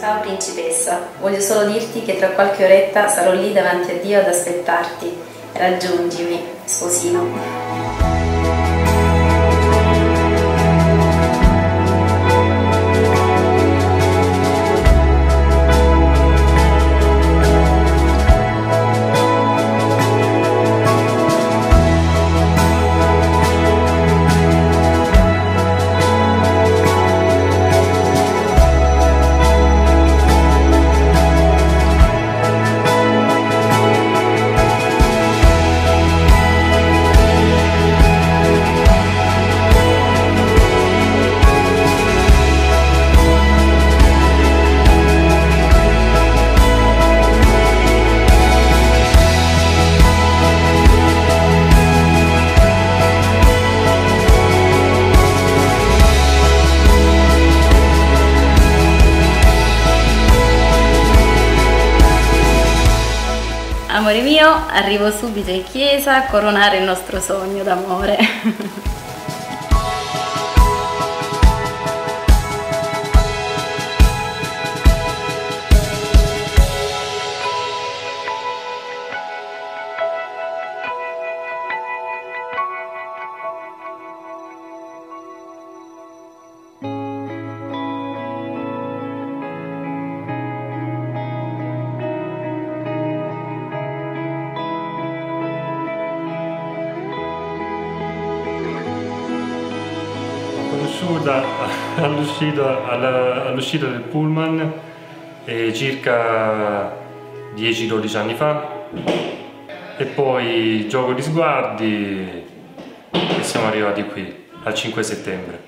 Ciao principessa, voglio solo dirti che tra qualche oretta sarò lì davanti a Dio ad aspettarti. Raggiungimi, sposino. Amore mio, arrivo subito in chiesa a coronare il nostro sogno d'amore. All'uscita del pullman circa 10-12 anni fa, e poi gioco di sguardi e siamo arrivati qui al 5 settembre.